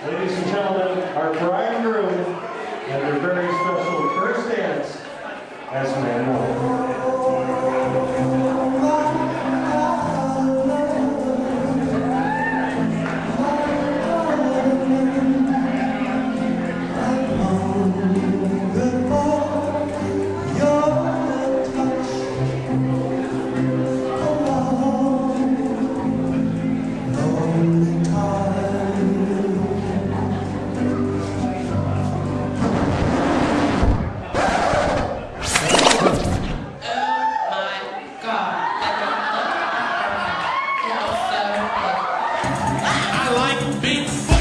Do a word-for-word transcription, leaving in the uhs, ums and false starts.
Ladies and gentlemen, our bride and groom and their very special first dance as man and wife. I like being